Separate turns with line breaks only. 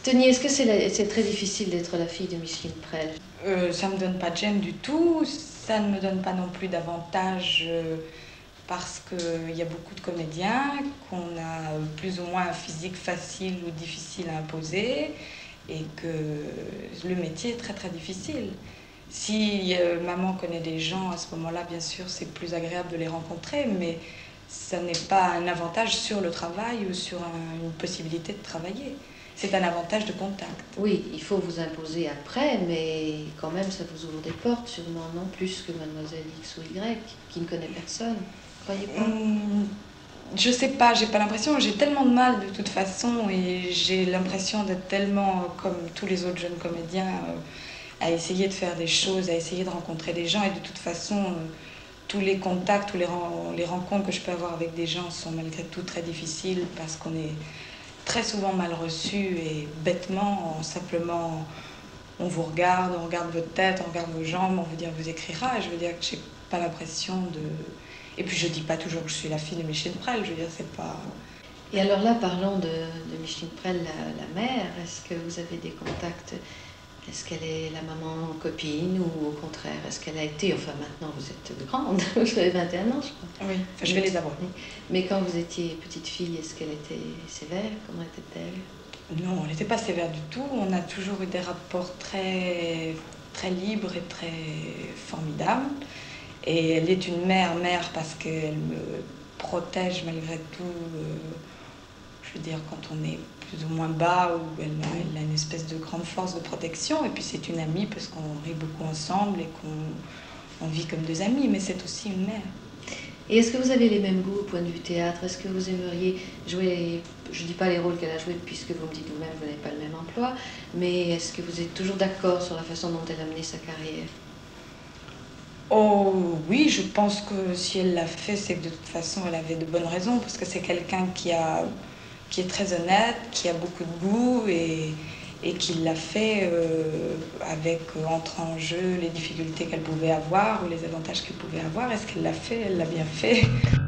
Tony, est-ce que c'est très difficile d'être la fille de Micheline Prel?
Ça ne me donne pas de gêne du tout, ça ne me donne pas non plus d'avantage parce qu'il y a beaucoup de comédiens, qu'on a plus ou moins un physique facile ou difficile à imposer et que le métier est très très difficile. Si maman connaît des gens, à ce moment-là, bien sûr, c'est plus agréable de les rencontrer, mais ça n'est pas un avantage sur le travail ou sur une possibilité de travailler. C'est un avantage de contact.
Oui, il faut vous imposer après, mais quand même, ça vous ouvre des portes, sûrement, non? Plus que mademoiselle X ou Y, qui ne connaît personne, croyez pas?
Je sais pas, j'ai pas l'impression, j'ai tellement de mal de toute façon et j'ai l'impression d'être tellement comme tous les autres jeunes comédiens à essayer de faire des choses, à essayer de rencontrer des gens et de toute façon tous les contacts, les rencontres que je peux avoir avec des gens sont malgré tout très difficiles parce qu'on est très souvent mal reçu et bêtement, simplement on vous regarde, on regarde votre tête, on regarde vos jambes, on vous dit on vous écrira et je veux dire que j'ai pas l'impression de... Et puis je dis pas toujours que je suis la fille de Micheline Prel, je veux dire c'est pas...
Et alors là, parlons de Micheline Prel, la mère, est-ce que vous avez des contacts? Est-ce qu'elle est la maman copine ou au contraire, est-ce qu'elle a été, enfin maintenant vous êtes grande, vous avez 21 ans je crois.
Oui, enfin, je vais les avoir.
Mais quand vous étiez petite fille, est-ce qu'elle était sévère? Comment était-elle?
Non, elle n'était pas sévère du tout, on a toujours eu des rapports très, très libres et très formidables. Et elle est une mère parce qu'elle me protège malgré tout, je veux dire, quand on est plus ou moins bas, ou elle a une espèce de grande force de protection. Et puis c'est une amie parce qu'on rit beaucoup ensemble et qu'on vit comme deux amis, mais c'est aussi une mère.
Et est-ce que vous avez les mêmes goûts au point de vue théâtre? Est-ce que vous aimeriez jouer, je ne dis pas les rôles qu'elle a joués puisque vous me dites vous-même que vous n'avez pas le même emploi, mais est-ce que vous êtes toujours d'accord sur la façon dont elle a mené sa carrière?
Oh oui, je pense que si elle l'a fait, c'est que de toute façon elle avait de bonnes raisons, parce que c'est quelqu'un qui est très honnête, qui a beaucoup de goût et qui l'a fait avec entre en jeu les difficultés qu'elle pouvait avoir ou les avantages qu'elle pouvait avoir. Est-ce qu'elle l'a fait? Elle l'a bien fait.